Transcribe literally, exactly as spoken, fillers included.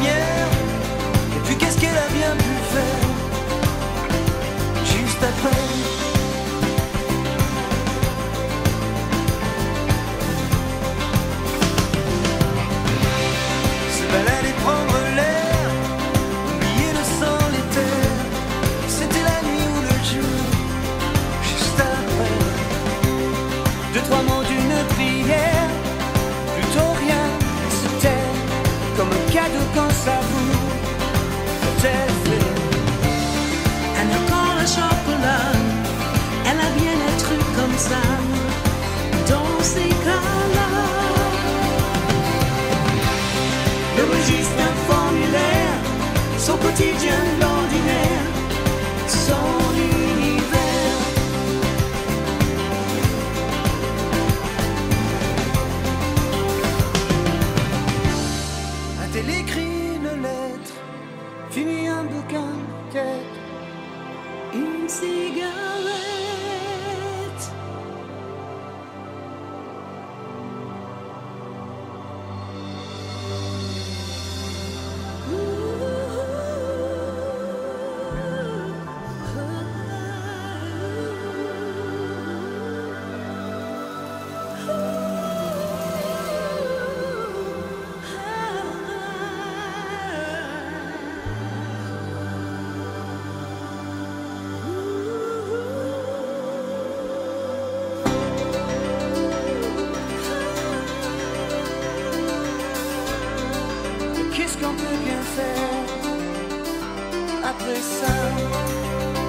manière. Et puis qu'est-ce qu'elle a bien pu faire juste après? Se balader, prendre l'air, oublier le sang, les terres. C'était la nuit ou le jour, juste après. Deux, trois mots d'une prière, plutôt rien, se taire, comme un cadeau quand ça vous fait fait. Elle adore le chocolat, elle a bien des trucs comme ça, dans ces cas-là. Le registre d'un formulaire, son quotidien l'ordinaire, son univers. A-t-elle écrit une lettre, fini un bouquin, peut-être Une cigarette. Qu'est-ce qu'on peut bien faire après ça?